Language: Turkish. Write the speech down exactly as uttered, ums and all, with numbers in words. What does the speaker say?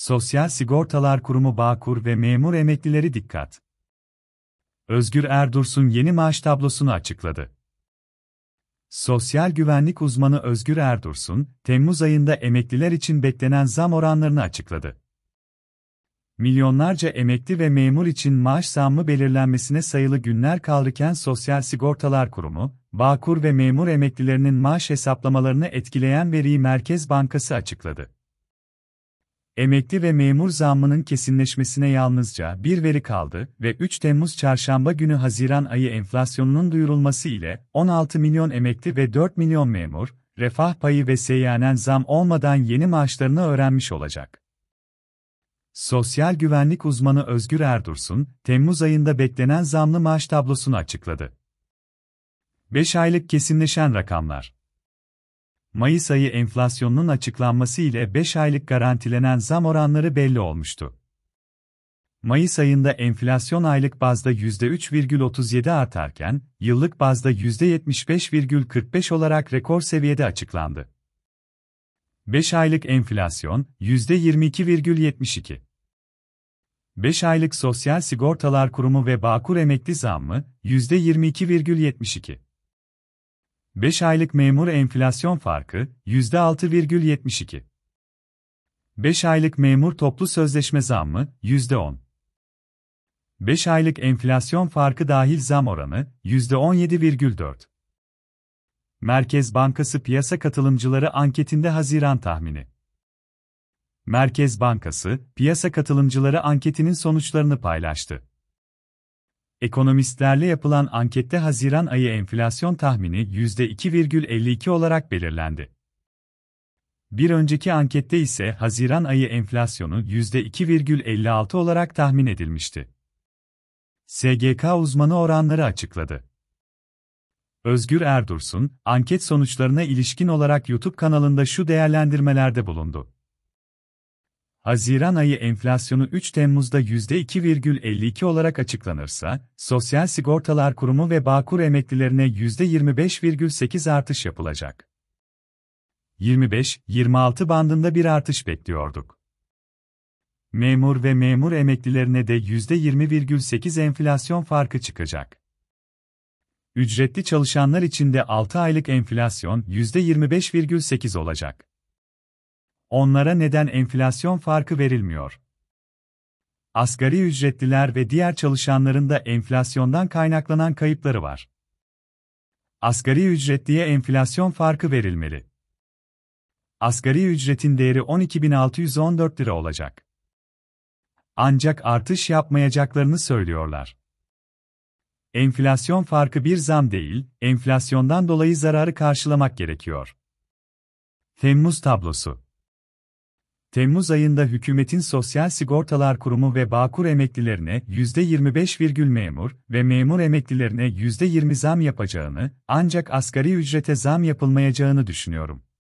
Sosyal Sigortalar Kurumu Bağkur ve memur emeklileri dikkat. Özgür Erdursun yeni maaş tablosunu açıkladı. Sosyal güvenlik uzmanı Özgür Erdursun, Temmuz ayında emekliler için beklenen zam oranlarını açıkladı. Milyonlarca emekli ve memur için maaş zammı belirlenmesine sayılı günler kalırken Sosyal Sigortalar Kurumu, Bağkur ve memur emeklilerinin maaş hesaplamalarını etkileyen veriyi Merkez Bankası açıkladı. Emekli ve memur zammının kesinleşmesine yalnızca bir veri kaldı ve üç Temmuz Çarşamba günü Haziran ayı enflasyonunun duyurulması ile on altı milyon emekli ve dört milyon memur, refah payı ve seyyanen zam olmadan yeni maaşlarını öğrenmiş olacak. Sosyal güvenlik uzmanı Özgür Erdursun, Temmuz ayında beklenen zamlı maaş tablosunu açıkladı. beş aylık kesinleşen rakamlar. Mayıs ayı enflasyonunun açıklanması ile beş aylık garantilenen zam oranları belli olmuştu. Mayıs ayında enflasyon aylık bazda yüzde üç virgül otuz yedi artarken, yıllık bazda yüzde yetmiş beş virgül kırk beş olarak rekor seviyede açıklandı. beş aylık enflasyon, yüzde yirmi iki virgül yetmiş iki. beş aylık Sosyal Sigortalar Kurumu ve Bağkur emekli zammı, yüzde yirmi iki virgül yetmiş iki. beş aylık memur enflasyon farkı, yüzde altı virgül yetmiş iki. beş aylık memur toplu sözleşme zammı, yüzde on. beş aylık enflasyon farkı dahil zam oranı, yüzde on yedi virgül dört. Merkez Bankası Piyasa Katılımcıları anketinde Haziran tahmini. Merkez Bankası, Piyasa Katılımcıları anketinin sonuçlarını paylaştı. Ekonomistlerle yapılan ankette Haziran ayı enflasyon tahmini yüzde iki virgül elli iki olarak belirlendi. Bir önceki ankette ise Haziran ayı enflasyonu yüzde iki virgül elli altı olarak tahmin edilmişti. S G K uzmanı oranları açıkladı. Özgür Erdursun, anket sonuçlarına ilişkin olarak YouTube kanalında şu değerlendirmelerde bulundu. Haziran ayı enflasyonu üç Temmuz'da yüzde iki virgül elli iki olarak açıklanırsa, Sosyal Sigortalar Kurumu ve Bağkur emeklilerine yüzde yirmi beş virgül sekiz artış yapılacak. yirmi beş yirmi altı bandında bir artış bekliyorduk. Memur ve memur emeklilerine de yüzde yirmi virgül sekiz enflasyon farkı çıkacak. Ücretli çalışanlar için de altı aylık enflasyon yüzde yirmi beş virgül sekiz olacak. Onlara neden enflasyon farkı verilmiyor? Asgari ücretliler ve diğer çalışanların da enflasyondan kaynaklanan kayıpları var. Asgari ücretliye enflasyon farkı verilmeli. Asgari ücretin değeri on iki bin altı yüz on dört lira olacak. Ancak artış yapmayacaklarını söylüyorlar. Enflasyon farkı bir zam değil, enflasyondan dolayı zararı karşılamak gerekiyor. Temmuz tablosu. Temmuz ayında hükümetin Sosyal Sigortalar Kurumu ve Bağkur emeklilerine yüzde yirmi beş virgül memur ve memur emeklilerine yüzde yirmi zam yapacağını, ancak asgari ücrete zam yapılmayacağını düşünüyorum.